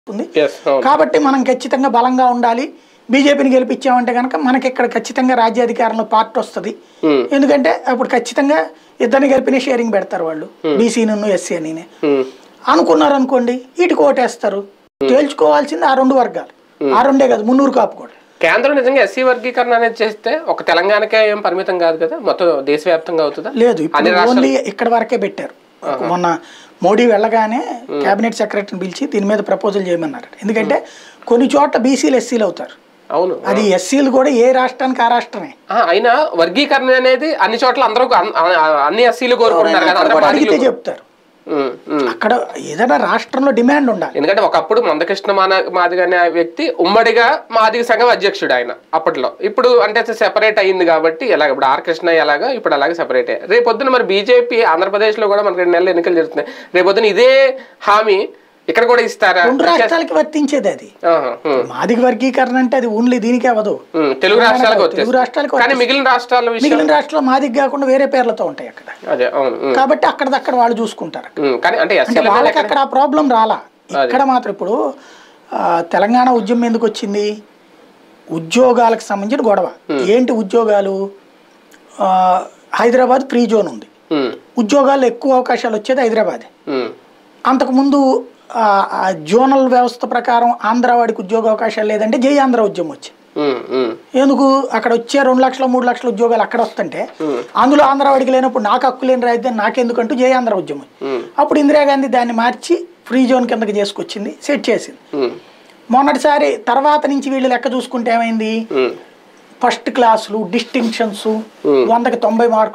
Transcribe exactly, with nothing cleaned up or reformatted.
కాబట్టి మనం ఖచ్చితంగా బలంగా ఉండాలి. బీజేపీని గెలిపించామంటే కనుక మనకి ఇక్కడ ఖచ్చితంగా రాజ్యాధికారంలో పార్ట్ వస్తుంది. ఎందుకంటే అప్పుడు ఖచ్చితంగా ఇద్దరిని కలిపిన షేరింగ్ పెడతారు వాళ్ళు, బీసీ నన్ను ఎస్సీ అని అనుకున్నారు అనుకోండి, వీటికి ఓటేస్తారు. తేల్చుకోవాల్సింది ఆ రెండు వర్గాలు, ఆ రెండే కాదు మున్నూరు కాపు కూడా. కేంద్రం నిజంగా ఎస్సీ వర్గీకరణ అనేది చేస్తే ఒక తెలంగాణకే ఏం పరిమితం కాదు కదా, మొత్తం దేశవ్యాప్తంగా అవుతుందా? లేదు, ఇప్పుడు ఓన్లీ ఇక్కడ వరకే పెట్టారు. మొన్న మోడీ వెళ్ళగానే కేబినెట్ సెక్రటరీని పిలిచి దీని మీద ప్రపోజల్ చేయమన్నారు. ఎందుకంటే కొన్ని చోట్ల బీసీలు ఎస్సీలు అవుతారు. అవును, అది ఎస్సీలు కూడా ఏ రాష్ట్రానికి ఆ రాష్ట్రమే. అయినా వర్గీకరణ అనేది అన్ని చోట్ల అందరూ అన్ని ఎస్సీలు కోరుకుంటున్నారు కదా, అడిగితే చెప్తారు. అక్కడ ఏదైనా రాష్ట్రంలో డిమాండ్ ఉండాలి. ఎందుకంటే ఒకప్పుడు మందకృష్ణ మాదిగ అనే వ్యక్తి ఉమ్మడిగా మాదిగ సంఘం అధ్యక్షుడు ఆయన అప్పట్లో. ఇప్పుడు అంటే సెపరేట్ అయ్యింది కాబట్టి ఎలాగ ఇప్పుడు ఆర్ కృష్ణ ఎలాగా ఇప్పుడు అలాగే సెపరేట్ అయ్యాయి. రేపొద్దున మరి బీజేపీ ఆంధ్రప్రదేశ్ లో కూడా మనకి రెండు నెలలు ఎన్నికలు జరుగుతున్నాయి. రేపొద్దున ఇదే హామీ ఇక్కడ కూడా ఇస్తారా? రెండు రాష్ట్రాలకి వర్తించేది అది. మాదిగ వర్గీకరణ అంటే అది ఓన్లీ దీనికే అవ్వదు, తెలుగు రాష్ట్రాలకు తెలుగు రాష్ట్రాలకు. కానీ మిగిలిన రాష్ట్రాల మిగిలిన రాష్ట్రాలు మాదిగ కాకుండా వేరే పేర్లతో ఉంటాయి అక్కడ. అదే అవును, కాబట్టి అక్కడదక్కడ వాళ్ళు చూసుకుంటారు. కానీ అంటే వాళ్ళకి అక్కడ ఆ ప్రాబ్లం రాలా. ఇక్కడ మాత్రం ఇప్పుడు తెలంగాణ ఉద్యమం ఎందుకు వచ్చింది? ఉద్యోగాలకు సంబంధించిన గొడవ. ఏంటి ఉద్యోగాలు? హైదరాబాద్ ఫ్రీ జోన్ ఉంది, ఉద్యోగాలు ఎక్కువ అవకాశాలు వచ్చేది హైదరాబాద్. అంతకుముందు జోనల్ వ్యవస్థ ప్రకారం ఆంధ్ర వాడికి ఉద్యోగ అవకాశాలు లేదంటే జై ఆంధ్ర ఉద్యమం వచ్చింది. ఎందుకు? అక్కడ వచ్చే రెండు లక్షల మూడు లక్షల ఉద్యోగాలు అక్కడ వస్తుంటే అందులో ఆంధ్ర వాడికి లేనప్పుడు నాకు హక్కు లేని రాయిద్దాన్ని నాకెందుకంటూ జై ఆంధ్ర ఉద్యమం. అప్పుడు ఇందిరాగాంధీ దాన్ని మార్చి ఫ్రీ జోన్ కిందకి చేసుకొచ్చింది, సెట్ చేసింది. మొన్నటిసారి తర్వాత నుంచి వీళ్ళు లెక్క చూసుకుంటే ఏమైంది? ఫస్ట్ క్లాసులు, డిస్టింక్షన్స్, వందకి తొంభై మార్కులు